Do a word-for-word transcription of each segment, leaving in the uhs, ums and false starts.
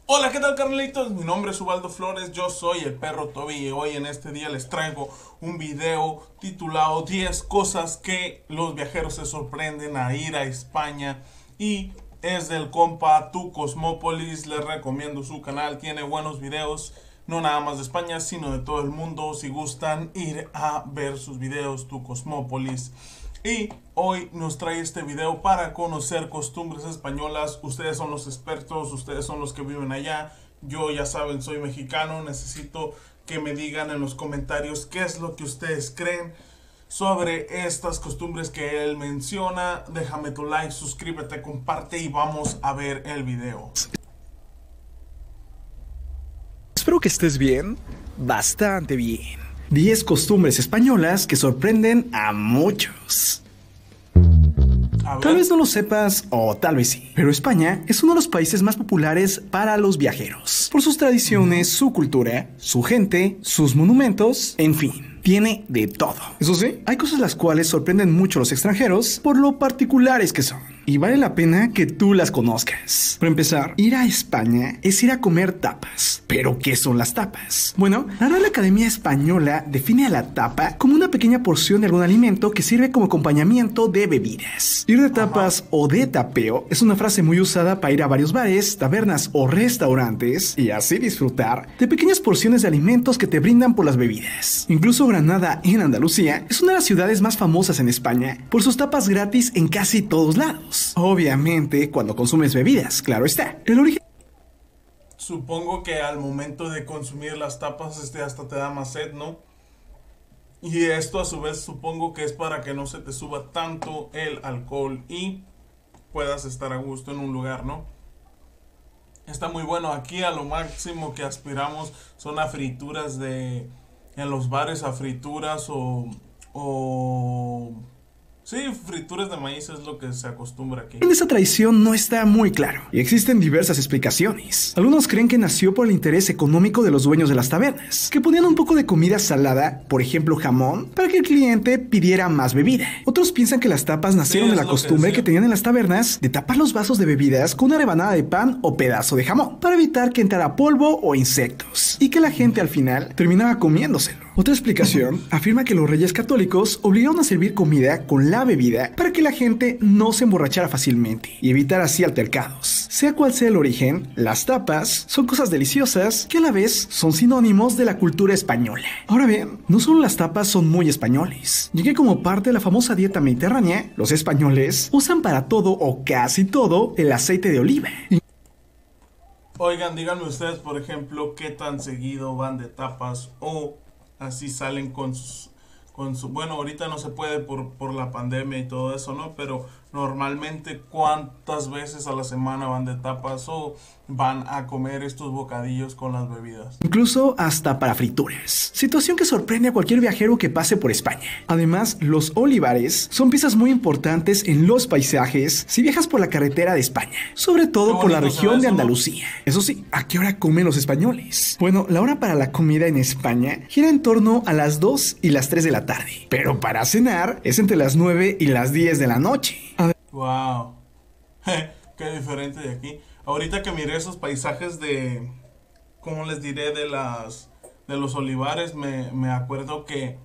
Hola, ¿qué tal, carnalitos? Mi nombre es Ubaldo Flores, yo soy el perro Toby y hoy en este día les traigo un video titulado diez cosas que los viajeros se sorprenden a ir a España, y es del compa Tu Cosmópolis. Les recomiendo su canal, tiene buenos videos, no nada más de España, sino de todo el mundo. Si gustan ir a ver sus videos, Tu Cosmópolis. Y hoy nos trae este video para conocer costumbres españolas. Ustedes son los expertos, ustedes son los que viven allá. Yo, ya saben, soy mexicano. Necesito que me digan en los comentarios qué es lo que ustedes creen sobre estas costumbres que él menciona. Déjame tu like, suscríbete, comparte y vamos a ver el video. Espero que estés bien, bastante bien. diez costumbres españolas que sorprenden a muchos. Tal vez no lo sepas o tal vez sí, pero España es uno de los países más populares para los viajeros, por sus tradiciones, su cultura, su gente, sus monumentos, en fin. Tiene de todo. Eso sí, hay cosas las cuales sorprenden mucho a los extranjeros por lo particulares que son, y vale la pena que tú las conozcas. Para empezar, ir a España es ir a comer tapas. ¿Pero qué son las tapas? Bueno, la Real Academia Española define a la tapa como una pequeña porción de algún alimento que sirve como acompañamiento de bebidas. Ir de tapas Ajá. o de tapeo es una frase muy usada para ir a varios bares, tabernas o restaurantes y así disfrutar de pequeñas porciones de alimentos que te brindan por las bebidas. Incluso Granada, en Andalucía, es una de las ciudades más famosas en España por sus tapas gratis en casi todos lados. Obviamente, cuando consumes bebidas, claro está. El origen... Supongo que al momento de consumir las tapas, este hasta te da más sed, ¿no? Y esto a su vez supongo que es para que no se te suba tanto el alcohol y puedas estar a gusto en un lugar, ¿no? Está muy bueno. Aquí a lo máximo que aspiramos son a frituras de... en los bares, a frituras o... o... sí, frituras de maíz es lo que se acostumbra aquí. En esta tradición no está muy claro y existen diversas explicaciones. Algunos creen que nació por el interés económico de los dueños de las tabernas, que ponían un poco de comida salada, por ejemplo jamón, para que el cliente pidiera más bebida. Otros piensan que las tapas nacieron sí, de la costumbre que, que tenían en las tabernas de tapar los vasos de bebidas con una rebanada de pan o pedazo de jamón, para evitar que entrara polvo o insectos, y que la gente al final terminaba comiéndoselo. Otra explicación afirma que los reyes católicos obligaron a servir comida con la bebida para que la gente no se emborrachara fácilmente y evitar así altercados. Sea cual sea el origen, las tapas son cosas deliciosas que a la vez son sinónimos de la cultura española. Ahora bien, no solo las tapas son muy españoles, ya que como parte de la famosa dieta mediterránea, los españoles usan para todo o casi todo el aceite de oliva. Oigan, díganme ustedes, por ejemplo, qué tan seguido van de tapas o así salen con sus, con su, bueno, ahorita no se puede por, por la pandemia y todo eso, ¿no? Pero normalmente, ¿cuántas veces a la semana van de tapas o van a comer estos bocadillos con las bebidas? Incluso hasta para frituras. Situación que sorprende a cualquier viajero que pase por España. Además, los olivares son piezas muy importantes en los paisajes si viajas por la carretera de España, sobre todo por la región de Andalucía. Eso sí, ¿a qué hora comen los españoles? Bueno, la hora para la comida en España gira en torno a las dos y las tres de la tarde, pero para cenar es entre las nueve y las diez de la noche. Wow, qué diferente de aquí. Ahorita que miré esos paisajes de, ¿cómo les diré? De las, de los olivares, me, me acuerdo que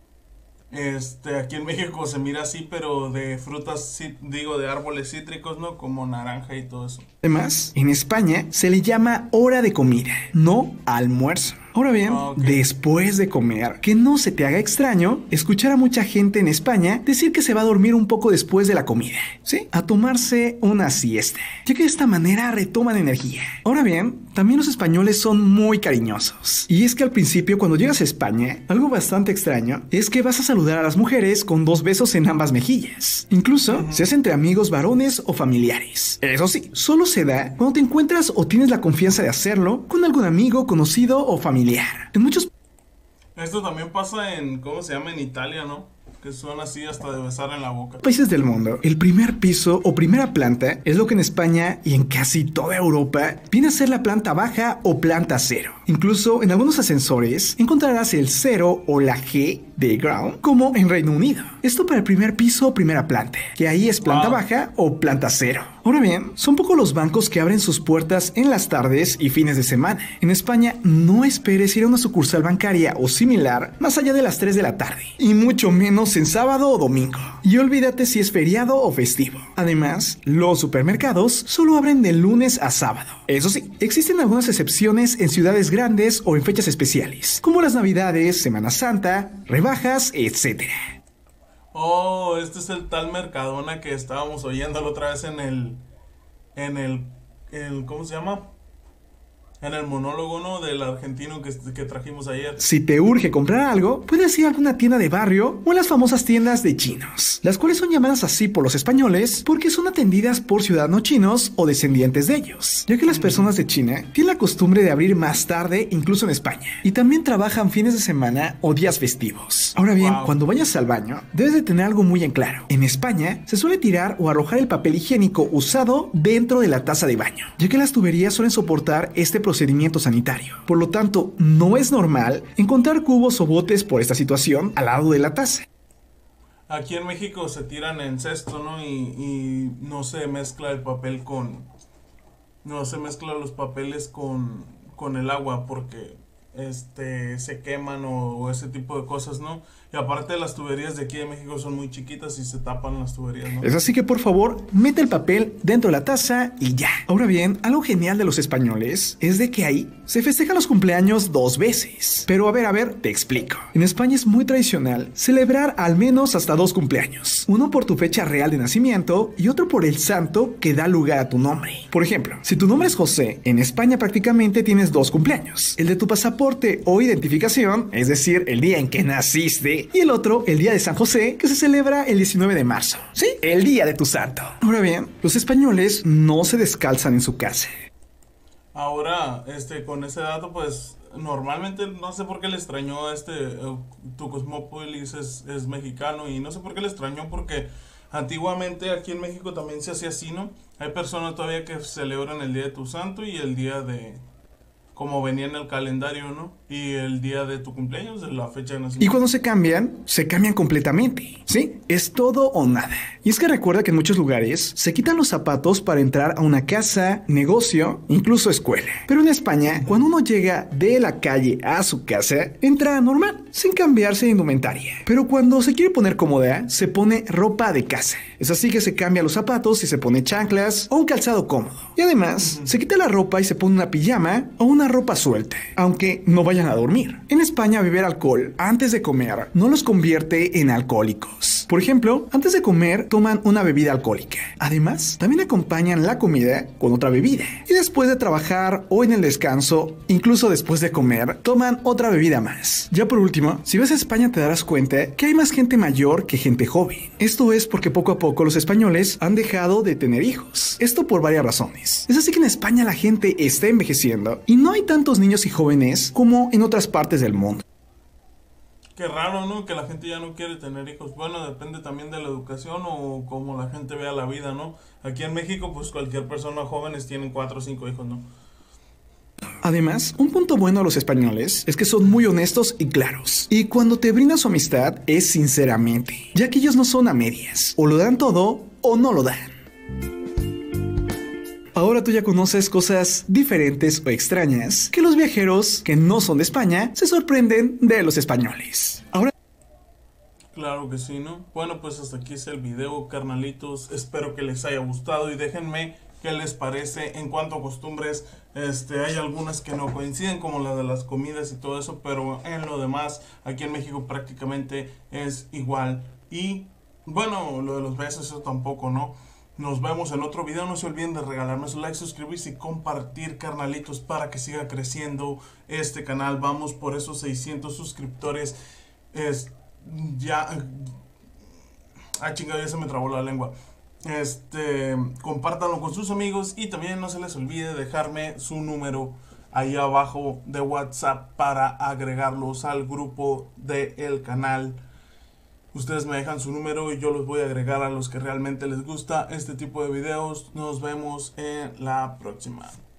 este, aquí en México se mira así, pero de frutas, digo, de árboles cítricos, ¿no? Como naranja y todo eso. Además, en España se le llama hora de comida, no almuerzo. Ahora bien, okay. Después de comer, que no se te haga extraño escuchar a mucha gente en España decir que se va a dormir un poco después de la comida, ¿sí? A tomarse una siesta, ya que de esta manera retoman energía. Ahora bien, también los españoles son muy cariñosos. Y es que al principio, cuando llegas a España, algo bastante extraño es que vas a saludar a las mujeres con dos besos en ambas mejillas. Incluso uh-huh. se hace entre amigos varones o familiares. Eso sí, solo se da cuando te encuentras o tienes la confianza de hacerlo con algún amigo, conocido o familiar. En muchos... Esto también pasa en, ¿cómo se llama? En Italia, ¿no? Que son así hasta de besar en la boca. Países del mundo, el primer piso o primera planta es lo que en España y en casi toda Europa viene a ser la planta baja o planta cero. Incluso en algunos ascensores encontrarás el cero o la G de ground, como en Reino Unido. Esto para el primer piso o primera planta, que ahí es planta wow. baja o planta cero. Ahora bien, son pocos los bancos que abren sus puertas en las tardes y fines de semana. En España, no esperes ir a una sucursal bancaria o similar más allá de las tres de la tarde, y mucho menos en sábado o domingo. Y olvídate si es feriado o festivo. Además, los supermercados solo abren de lunes a sábado. Eso sí, existen algunas excepciones en ciudades grandes o en fechas especiales, como las Navidades, Semana Santa, rebajas, etcétera. Oh, este es el tal Mercadona que estábamos oyendo la otra vez en el, en el, el ¿cómo se llama? En el monólogo, ¿no? Del argentino que, que trajimos ayer. Si te urge comprar algo, puedes ir a alguna tienda de barrio o en las famosas tiendas de chinos, las cuales son llamadas así por los españoles porque son atendidas por ciudadanos chinos o descendientes de ellos, ya que las personas de China tienen la costumbre de abrir más tarde incluso en España, y también trabajan fines de semana o días festivos. Ahora bien, wow. Cuando vayas al baño, debes de tener algo muy en claro. En España, se suele tirar o arrojar el papel higiénico usado dentro de la taza de baño, ya que las tuberías suelen soportar este proceso procedimiento sanitario. Por lo tanto, no es normal encontrar cubos o botes por esta situación al lado de la taza. Aquí en México se tiran en cesto, ¿no? Y, y no se mezcla el papel con... No se mezcla los papeles con, con el agua porque este se queman o, o ese tipo de cosas, ¿no? Y aparte las tuberías de aquí de México son muy chiquitas y se tapan las tuberías, ¿no? Es así que por favor, mete el papel dentro de la taza y ya. Ahora bien, algo genial de los españoles es de que ahí se festejan los cumpleaños dos veces. Pero a ver, a ver, te explico. En España es muy tradicional celebrar al menos hasta dos cumpleaños. Uno por tu fecha real de nacimiento y otro por el santo que da lugar a tu nombre. Por ejemplo, si tu nombre es José, en España prácticamente tienes dos cumpleaños. El de tu pasaporte o identificación, es decir, el día en que naciste, y el otro, el día de San José, que se celebra el diecinueve de marzo. Sí, el día de tu santo. Ahora bien, los españoles no se descalzan en su casa. Ahora, este, con ese dato, pues, normalmente no sé por qué le extrañó a este, uh, tu Cosmópolis es, es mexicano, y no sé por qué le extrañó porque antiguamente aquí en México también se hacía así, ¿no? Hay personas todavía que celebran el día de tu santo y el día de... como venía en el calendario, ¿no? Y el día de tu cumpleaños, la fecha de nacimiento. Y cuando se cambian, se cambian completamente. Sí, es todo o nada. Y es que recuerda que en muchos lugares se quitan los zapatos para entrar a una casa, negocio, incluso escuela. Pero en España, cuando uno llega de la calle a su casa, entra normal, sin cambiarse de indumentaria. Pero cuando se quiere poner cómoda, se pone ropa de casa. Es así que se cambia los zapatos y se pone chanclas o un calzado cómodo. Y además, uh-huh. se quita la ropa y se pone una pijama o una ropa suelta, aunque no vayan a dormir. En España, beber alcohol antes de comer no los convierte en alcohólicos. Por ejemplo, antes de comer toman una bebida alcohólica. Además, también acompañan la comida con otra bebida. Y después de trabajar o en el descanso, incluso después de comer, toman otra bebida más. Ya por último, si vas a España te darás cuenta que hay más gente mayor que gente joven. Esto es porque poco a poco los españoles han dejado de tener hijos. Esto por varias razones. Es así que en España la gente está envejeciendo y no hay tantos niños y jóvenes como en otras partes del mundo. Qué raro, ¿no? Que la gente ya no quiere tener hijos. Bueno, depende también de la educación o cómo la gente vea la vida, ¿no? Aquí en México, pues cualquier persona jóvenes tienen cuatro o cinco hijos, ¿no? Además, un punto bueno a los españoles es que son muy honestos y claros. Y cuando te brindan su amistad es sinceramente, ya que ellos no son a medias. O lo dan todo o no lo dan. Ahora tú ya conoces cosas diferentes o extrañas que los viajeros que no son de España se sorprenden de los españoles. Ahora... Claro que sí, ¿no? Bueno, pues hasta aquí es el video, carnalitos. Espero que les haya gustado y déjenme qué les parece en cuanto a costumbres. Este, hay algunas que no coinciden, como la de las comidas y todo eso, pero en lo demás, aquí en México prácticamente es igual. Y bueno, lo de los besos, eso tampoco, ¿no? Nos vemos en otro video. No se olviden de regalarme su like, suscribirse y compartir, carnalitos, para que siga creciendo este canal. Vamos por esos seiscientos suscriptores. Es ya... Ah, chingada, ya se me trabó la lengua. Este, compártanlo con sus amigos y también no se les olvide dejarme su número ahí abajo de WhatsApp para agregarlos al grupo del canal. Ustedes me dejan su número y yo los voy a agregar a los que realmente les gusta este tipo de videos. Nos vemos en la próxima.